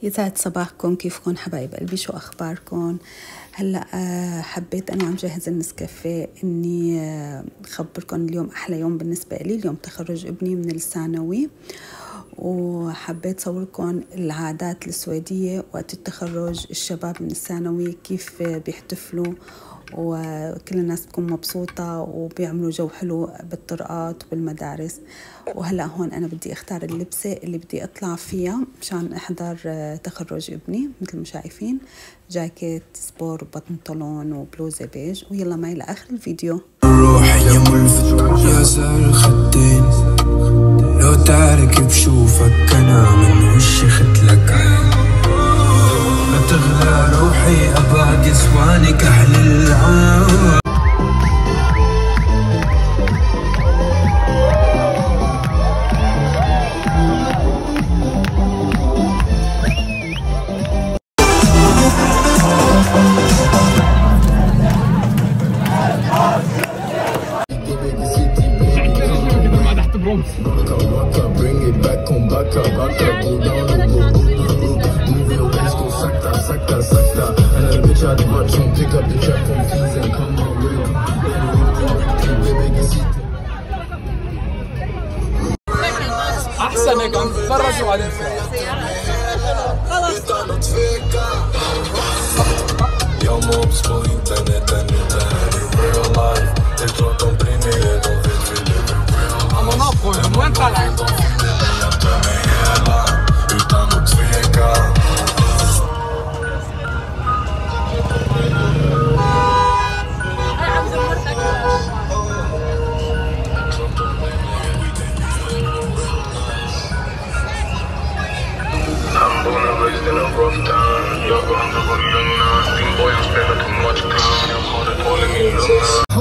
يسعد صباحكم. كيفكم حبايب قلبي؟ شو أخباركم؟ هلأ حبيت أنا عم جهز النسكافيه إني أخبركم اليوم أحلى يوم بالنسبة لي. اليوم تخرج ابني من الثانوي، وحبيت صوركم العادات السويدية وقت التخرج. الشباب من الثانوي كيف بيحتفلوا وكل الناس بتكون مبسوطة وبيعملوا جو حلو بالطرقات وبالمدارس. وهلأ هون أنا بدي أختار اللبسة اللي بدي أطلع فيها مشان أحضر تخرج ابني. مثل ما شايفين جاكيت سبور وبنطلون وبلوزة بيج، ويلا معي لآخر الفيديو. روحي يا ملفت يا زال خدين، لو تعرك بشوفك أنا من وشي ختلك عين. لا تغلى روحي أبعد يسواني كحل العين. احسن هيك عم تتفرجوا على وين طالع؟ Raised in a rough town, jag går andra gången lugna. Din boy han spelar too much clown, jag har det håller min lugna.